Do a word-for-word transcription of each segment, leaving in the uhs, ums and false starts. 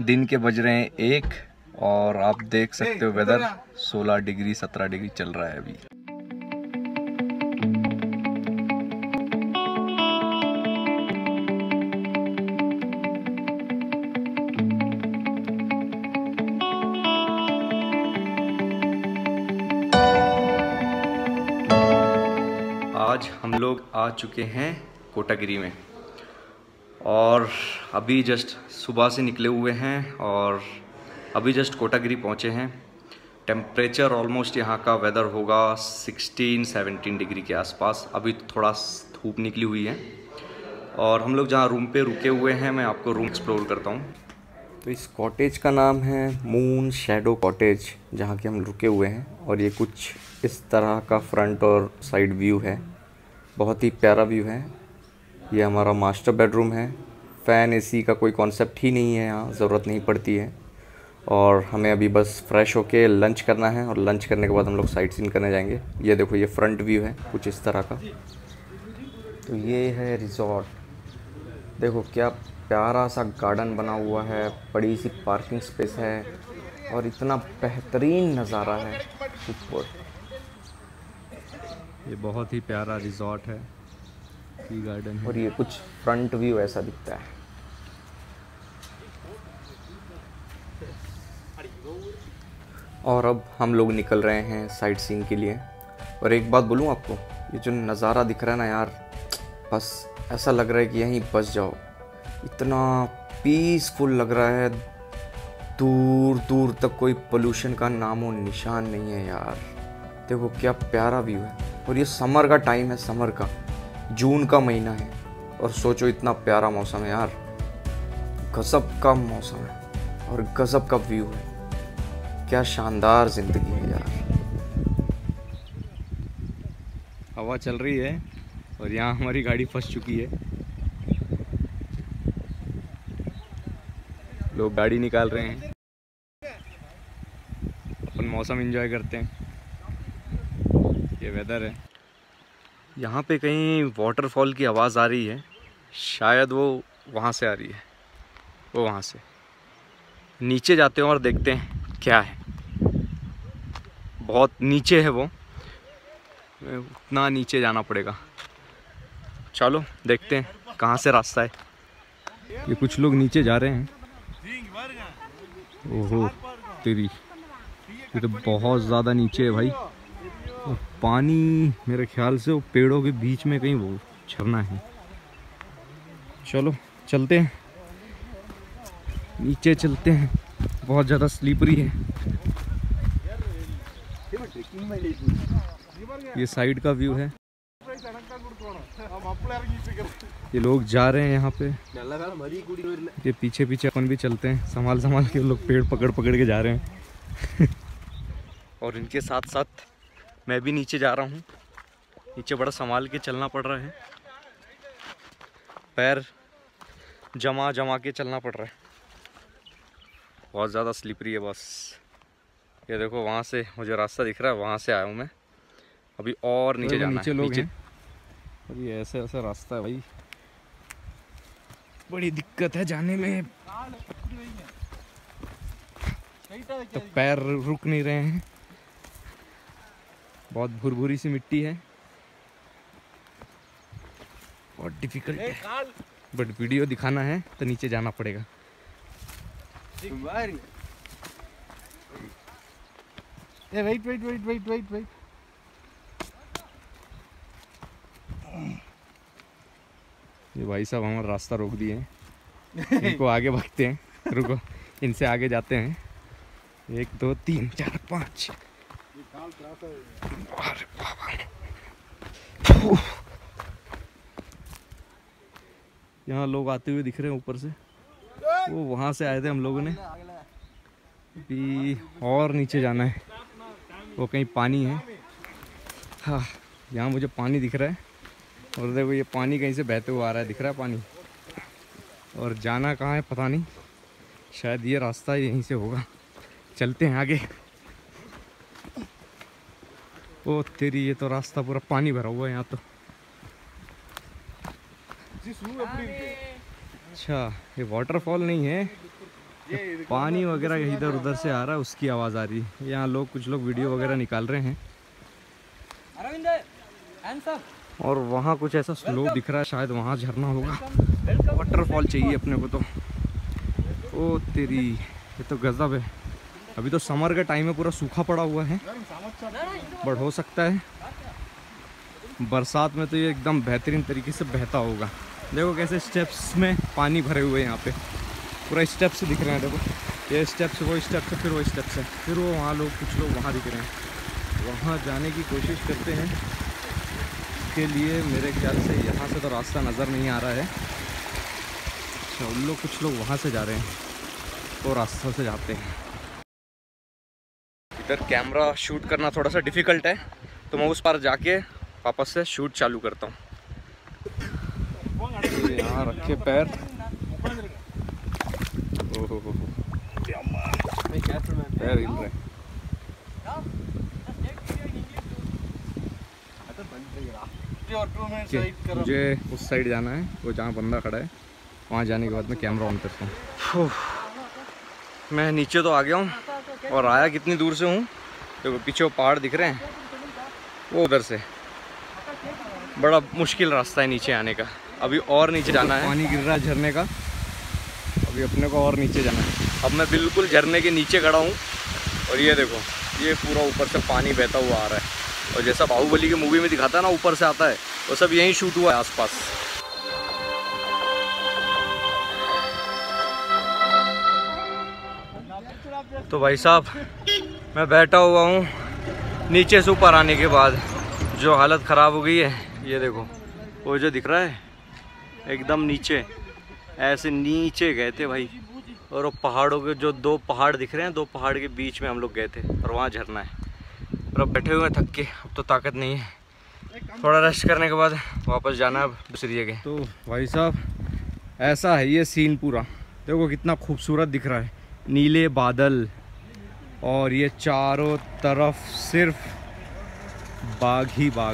दिन के बज रहे हैं एक और आप देख सकते हो वेदर सोलह डिग्री सत्रह डिग्री चल रहा है अभी। आज हम लोग आ चुके हैं कोटागिरी में और अभी जस्ट सुबह से निकले हुए हैं और अभी जस्ट कोटागिरी पहुंचे हैं। टेम्परेचर ऑलमोस्ट यहाँ का वेदर होगा सोलह सत्रह डिग्री के आसपास। अभी थोड़ा धूप निकली हुई है और हम लोग जहाँ रूम पे रुके हुए हैं मैं आपको रूम एक्सप्लोर करता हूँ। तो इस कॉटेज का नाम है मून शैडो कॉटेज, जहाँ के हम रुके हुए हैं और ये कुछ इस तरह का फ्रंट और साइड व्यू है। बहुत ही प्यारा व्यू है। ये हमारा मास्टर बेडरूम है। फ़ैन एसी का कोई कॉन्सेप्ट ही नहीं है, यहाँ ज़रूरत नहीं पड़ती है। और हमें अभी बस फ्रेश होके लंच करना है और लंच करने के बाद हम लोग साइट सीइंग करने जाएंगे। ये देखो ये फ्रंट व्यू है कुछ इस तरह का। तो ये है रिजॉर्ट। देखो क्या प्यारा सा गार्डन बना हुआ है, बड़ी सी पार्किंग स्पेस है और इतना बेहतरीन नज़ारा है। सुपर। ये बहुत ही प्यारा रिजॉर्ट है, टी गार्डन है। और ये कुछ फ्रंट व्यू ऐसा दिखता है। और अब हम लोग निकल रहे हैं साइट सीइंग के लिए। और एक बात बोलूँ आपको, ये जो नज़ारा दिख रहा है ना यार, बस ऐसा लग रहा है कि यहीं बस जाओ। इतना पीसफुल लग रहा है, दूर दूर तक कोई पोल्यूशन का नामो निशान नहीं है यार। देखो क्या प्यारा व्यू है। और ये समर का टाइम है, समर का जून का महीना है और सोचो इतना प्यारा मौसम है यार। गजब का मौसम है और गजब का व्यू है। क्या शानदार ज़िंदगी है यार। हवा चल रही है और यहाँ हमारी गाड़ी फंस चुकी है। लोग गाड़ी निकाल रहे हैं, अपन मौसम एंजॉय करते हैं। ये वेदर है। यहाँ पे कहीं वाटरफॉल की आवाज़ आ रही है, शायद वो वहाँ से आ रही है, वो वहाँ से। नीचे जाते हैं और देखते हैं क्या है। बहुत नीचे है वो, उतना नीचे जाना पड़ेगा। चलो देखते हैं कहाँ से रास्ता है। ये कुछ लोग नीचे जा रहे हैं। ओहो तेरी, ये तो बहुत ज़्यादा नीचे है भाई। और पानी मेरे ख्याल से वो पेड़ों के बीच में कहीं वो झरना है। चलो चलते हैं, नीचे चलते हैं। बहुत ज़्यादा स्लीपरी है। ये साइड का व्यू है। ये लोग जा रहे हैं यहाँ पे। ये पीछे पीछे अपन भी चलते हैं, संभाल संभाल के लोग पेड़ पकड़ पकड़ के जा रहे हैं। और इनके साथ साथ मैं भी नीचे जा रहा हूँ। नीचे बड़ा संभाल के चलना पड़ रहा है, पैर जमा जमा के चलना पड़ रहा है। बहुत ज़्यादा स्लिपरी है बस। ये देखो वहाँ से मुझे रास्ता दिख रहा है, वहाँ से आया हूँ मैं। अभी और नीचे जाना नीचे है। लोग नीचे हैं। और ये ऐसा ऐसा रास्ता है भाई, बड़ी दिक्कत है जाने में। तो पैर रुक नहीं रहे हैं, बहुत भुरभुरी सी मिट्टी है, बहुत डिफिकल्ट है। बट वीडियो दिखाना है तो नीचे जाना पड़ेगा। ए wait wait wait wait wait wait ये भाई साहब हमारा रास्ता रोक दिए हैं। इनको आगे भागते हैं, रुको इनसे आगे जाते हैं। एक दो तीन चार पाँच। अरे बाबा, यहाँ लोग आते हुए दिख रहे हैं ऊपर से। वो वहाँ से आए थे हम लोगों ने। अभी और नीचे जाना है, वो कहीं पानी है। हाँ यहाँ मुझे पानी दिख रहा है और देखो ये पानी कहीं से बहते हुए आ रहा है, दिख रहा है पानी। और जाना कहाँ है पता नहीं, शायद ये रास्ता यहीं से होगा। चलते हैं आगे। ओ तेरी, ये तो रास्ता पूरा पानी भरा हुआ है यहाँ तो। अच्छा ये वाटरफॉल नहीं है, पानी वगैरह इधर उधर से आ रहा है, उसकी आवाज़ आ रही है। यहाँ लोग कुछ लोग वीडियो वगैरह निकाल रहे हैं और वहाँ कुछ ऐसा स्लोप दिख रहा है, शायद वहाँ झरना होगा। वाटरफॉल चाहिए अपने को तो। ओ तेरी, ये तो गजब है। अभी तो समर का टाइम है, पूरा सूखा पड़ा हुआ है, बट हो सकता है बरसात में तो ये एकदम बेहतरीन तरीके से बहता होगा। देखो कैसे स्टेप्स में पानी भरे हुए हैं यहाँ पे, पूरा स्टेप्स दिख रहे हैं। देखो ये स्टेप्स, वो स्टेप्स है, फिर वो स्टेप्स है, फिर वो वहाँ लोग, कुछ लोग वहाँ दिख रहे हैं। वहाँ जाने की कोशिश करते हैं। इसके लिए मेरे ख्याल से यहाँ से तो रास्ता नज़र नहीं आ रहा है। अच्छा, उन लोग, कुछ लोग वहाँ से जा रहे हैं, वो रास्ते से जाते हैं। इधर कैमरा शूट करना थोड़ा सा डिफ़िकल्ट है, तो मैं उस पार जाके वापस से शूट चालू करता हूँ। यहाँ रखे पैर, ओहो हो, पैर हिल रहे। मुझे उस साइड जाना है, वो जहाँ बंदा खड़ा है, वहाँ जाने के बाद मैं कैमरा ऑन करता हूँ। मैं नीचे तो आ गया हूँ, और आया कितनी दूर से हूँ। देखो पीछे वो पहाड़ दिख रहे हैं, वो उधर से। बड़ा मुश्किल रास्ता है नीचे आने का। अभी और नीचे जाना है, पानी गिर रहा है झरने का। अभी अपने को और नीचे जाना है। अब मैं बिल्कुल झरने के नीचे खड़ा हूँ, और ये देखो, ये पूरा ऊपर से पानी बहता हुआ आ रहा है। और जैसा बाहुबली की मूवी में दिखाता है ना, ऊपर से आता है, वो सब यहीं शूट हुआ है आसपास। तो भाई साहब, मैं बैठा हुआ हूँ नीचे से ऊपर आने के बाद, जो हालत ख़राब हो गई है। ये देखो वो जो दिख रहा है एकदम नीचे, ऐसे नीचे गए थे भाई। और वो पहाड़ों के जो दो पहाड़ दिख रहे हैं, दो पहाड़ के बीच में हम लोग गए थे, और वहाँ झरना है। और अब बैठे हुए हैं थक के, अब तो ताकत नहीं है। थोड़ा रेस्ट करने के बाद वापस जाना है अब दूसरी जगह। तो भाई साहब, ऐसा है ये सीन पूरा। देखो कितना खूबसूरत दिख रहा है, नीले बादल, और ये चारों तरफ सिर्फ बाग ही बाग,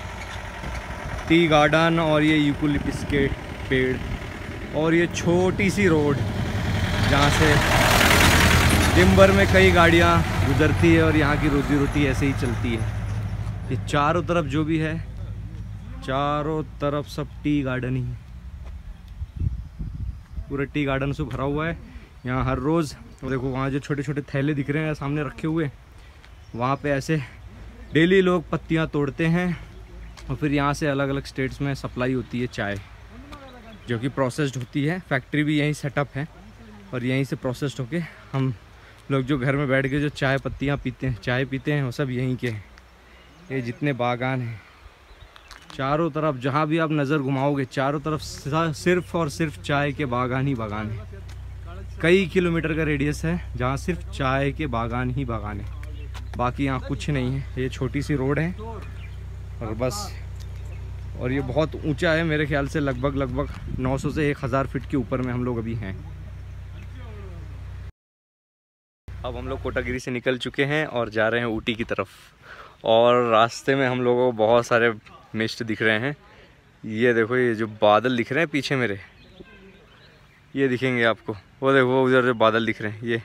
टी गार्डन, और ये यूकेलिप्टस के पेड़, और ये छोटी सी रोड जहाँ से दिन भर में कई गाड़ियाँ गुजरती है, और यहाँ की रोजी रोटी ऐसे ही चलती है। ये चारों तरफ जो भी है, चारों तरफ सब टी गार्डन ही है, पूरे टी गार्डन से भरा हुआ है। यहाँ हर रोज़, और देखो वहाँ जो छोटे छोटे थैले दिख रहे हैं सामने रखे हुए, वहाँ पे ऐसे डेली लोग पत्तियाँ तोड़ते हैं, और फिर यहाँ से अलग अलग स्टेट्स में सप्लाई होती है चाय, जो कि प्रोसेस्ड होती है। फैक्ट्री भी यहीं सेटअप है, और यहीं से प्रोसेस्ड होके हम लोग जो घर में बैठ के जो चाय पत्तियाँ पीते हैं, चाय पीते हैं, वो सब यहीं के हैं। ये जितने बागान हैं चारों तरफ, जहाँ भी आप नज़र घुमाओगे, चारों तरफ सिर्फ और सिर्फ चाय के बागान ही बागान है। कई किलोमीटर का रेडियस है जहाँ सिर्फ चाय के बागान ही बागान है, बाकी यहाँ कुछ नहीं है। ये छोटी सी रोड है और बस, और ये बहुत ऊंचा है, मेरे ख्याल से लगभग लगभग नौ सौ से एक हज़ार फीट के ऊपर में हम लोग अभी हैं। अब हम लोग कोटागिरी से निकल चुके हैं और जा रहे हैं ऊटी की तरफ, और रास्ते में हम लोगों को बहुत सारे मिस्ट दिख रहे हैं। ये देखो, ये जो बादल दिख रहे हैं पीछे मेरे, ये दिखेंगे आपको, वो देखो उधर जो बादल दिख रहे हैं ये।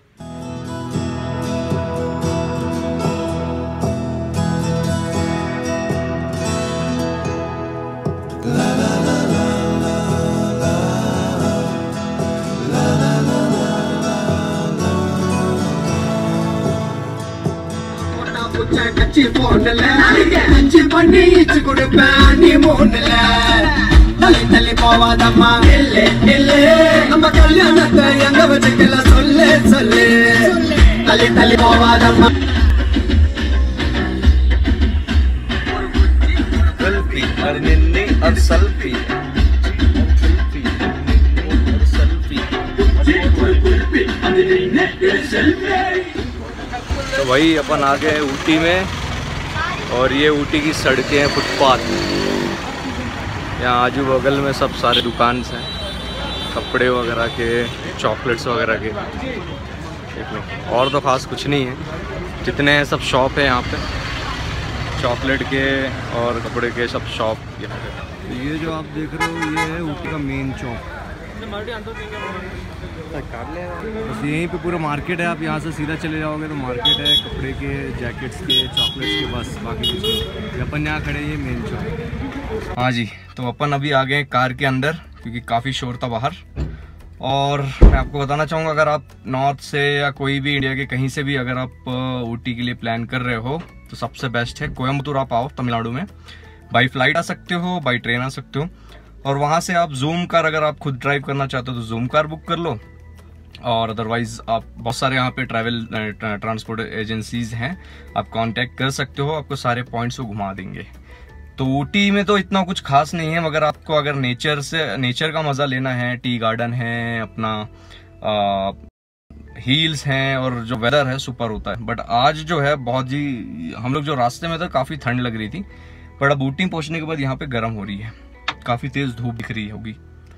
கச்சி போடல கச்சி பண்ணி இச்சு கொடுப்பேன் நீ மூணுல தள்ளி தள்ளி போவாதம்மா இல்ல இல்ல நம்ம கல்யாணத்தை எங்க வச்சுக்கல சொல்லு சொல்லு தள்ளி தள்ளி போவாதம்மா सेल्फी और निन्नी और सेल्फी तो भाई अपन आ गए ऊटी में, और ये ऊटी की सड़कें हैं, फुटपाथ। यहाँ आजू बगल में सब सारे दुकान हैं, कपड़े वगैरह के, चॉकलेट्स वगैरह के। देख लो, और तो ख़ास कुछ नहीं है, जितने हैं सब शॉप है यहाँ पे, चॉकलेट के और कपड़े के सब शॉप यहाँ पे। तो ये जो आप देख रहे हो, ये है ऊटी का मेन चौक। बस यहीं पे पूरा मार्केट है। आप यहाँ से सीधा चले जाओगे तो मार्केट है कपड़े के, जैकेट्स के, चॉकलेट्स के, बस बाकी कुछ नहीं। अपन यहाँ खड़े ये मेन चौक। हाँ जी, तो अपन अभी आ गए कार के अंदर क्योंकि काफ़ी शोर था बाहर। और मैं आपको बताना चाहूँगा, अगर आप नॉर्थ से या कोई भी इंडिया के कहीं से भी अगर आप ऊटी के लिए प्लान कर रहे हो तो सबसे बेस्ट है कोयम्बतूर आप आओ तमिलनाडु में। बाई फ्लाइट आ सकते हो, बाई ट्रेन आ सकते हो, और वहाँ से आप जूम कार अगर आप खुद ड्राइव करना चाहते हो तो जूम कार बुक कर लो। और अदरवाइज़ आप बहुत सारे यहाँ पे ट्रैवल ट्रांसपोर्ट एजेंसीज हैं, आप कांटेक्ट कर सकते हो, आपको सारे पॉइंट्स को घुमा देंगे। तो ऊटी में तो इतना कुछ खास नहीं है, मगर आपको अगर नेचर से नेचर का मज़ा लेना है, टी गार्डन है, अपना आ, हिल्स हैं, और जो वेदर है सुपर होता है। बट आज जो है बहुत जी, हम लोग जो रास्ते में था काफ़ी ठंड लग रही थी, बट अब ऊटी पहुँचने के बाद यहाँ पे गर्म हो रही है, काफ़ी तेज़ धूप दिख रही होगी।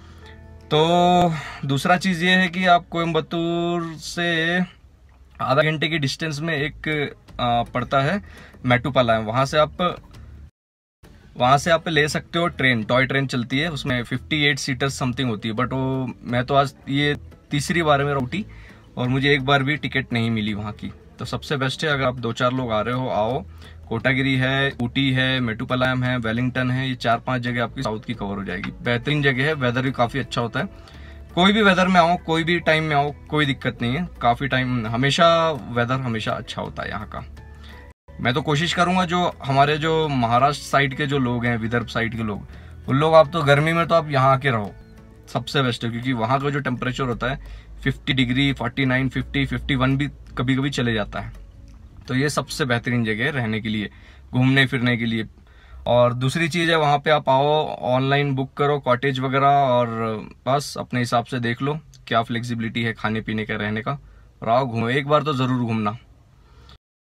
तो दूसरा चीज़ ये है कि आप कोयम्बतूर से आधा घंटे की डिस्टेंस में एक आ, पड़ता है मेटुपालयम, वहाँ से आप वहाँ से आप ले सकते हो ट्रेन, टॉय ट्रेन चलती है, उसमें अट्ठावन सीटर समथिंग होती है। बट वो मैं तो आज ये तीसरी बार है मेरा ऊटी, और मुझे एक बार भी टिकट नहीं मिली वहाँ की। तो सबसे बेस्ट है, अगर आप दो चार लोग आ रहे हो आओ। कोटागिरी है, ऊटी है, मेटुपालयम है, वेलिंगटन है, ये चार पांच जगह आपकी साउथ की कवर हो जाएगी। बेहतरीन जगह है, वेदर भी काफ़ी अच्छा होता है। कोई भी वेदर में आओ, कोई भी टाइम में आओ, कोई दिक्कत नहीं है। काफ़ी टाइम हमेशा वेदर हमेशा अच्छा होता है यहाँ का। मैं तो कोशिश करूंगा जो हमारे जो महाराष्ट्र साइड के जो लोग हैं, विदर्भ साइड के लोग, उन लोग आप तो गर्मी में तो आप यहाँ आके रहो, सबसे बेस्ट है। क्योंकि वहाँ का जो टेम्परेचर होता है पचास डिग्री, उनचास, पचास, इक्यावन भी कभी कभी चले जाता है। तो ये सबसे बेहतरीन जगह है रहने के लिए, घूमने फिरने के लिए। और दूसरी चीज़ है, वहाँ पे आप आओ, ऑनलाइन बुक करो कॉटेज वगैरह, और बस अपने हिसाब से देख लो क्या फ्लेक्सिबिलिटी है खाने पीने का, रहने का, और आओ घूमो। एक बार तो ज़रूर घूमना।